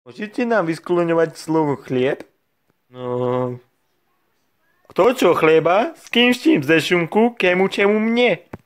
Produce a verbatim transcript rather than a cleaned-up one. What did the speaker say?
Môžete nám vyskloňovať slovo chlieb? No... Kto čo chleba? S kým s čím? Ze šunku? Kému čemu mne?